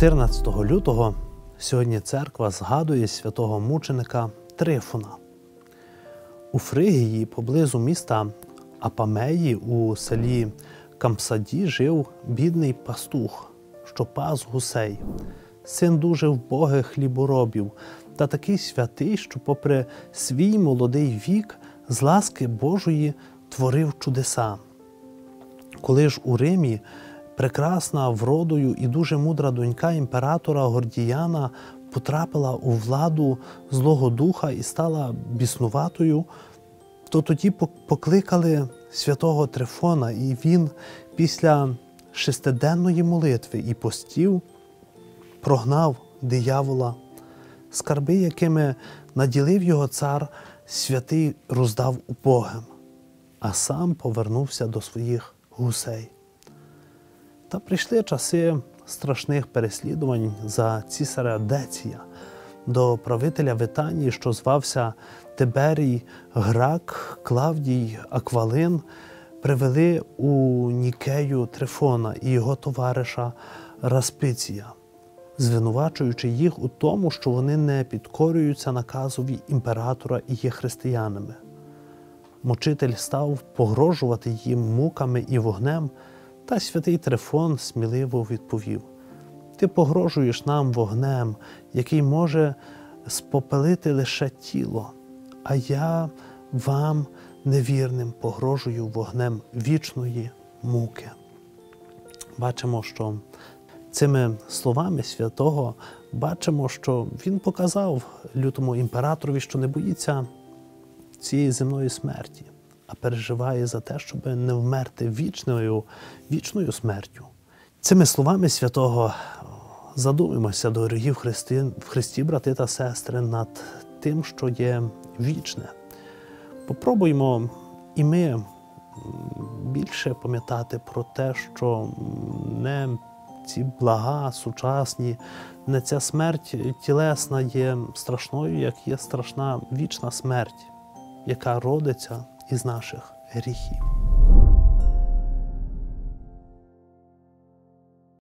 14 лютого сьогодні церква згадує святого мученика Трифона. У Фригії, поблизу міста Апамеї, у селі Кампсаді, жив бідний пастух, що пас гусей, син дуже вбогих хліборобів та такий святий, що попри свій молодий вік з ласки Божої творив чудеса. Коли ж у Римі прекрасна вродою і дуже мудра донька імператора Гордіяна потрапила у владу Злого Духа і стала біснуватою, то тоді покликали святого Трифона, і він після шестиденної молитви і постів прогнав диявола. Скарби, якими наділив його цар, святий роздав убогим, а сам повернувся до своїх гусей. Та прийшли часи страшних переслідувань за цісаря Деція. До правителя Витанії, що звався Тиберій Грак, Клавдій Аквалин, привели у Нікею Трифона і його товариша Распиція, звинувачуючи їх у тому, що вони не підкорюються наказові імператора і є християнами. Мучитель став погрожувати їм муками і вогнем, та святий Трифон сміливо відповів: «Ти погрожуєш нам вогнем, який може спопелити лише тіло, а я вам, невірним, погрожую вогнем вічної муки». Бачимо, що цими словами святого, бачимо, що він показав лютому імператорові, що не боїться цієї земної смерті, а переживає за те, щоб не вмерти вічною смертю. Цими словами святого задумаємося, дорогі в Христі, брати та сестри, над тим, що є вічне. Попробуємо і ми більше пам'ятати про те, що не ці блага сучасні, не ця смерть тілесна є страшною, як є страшна вічна смерть, яка родиться із наших гріхів.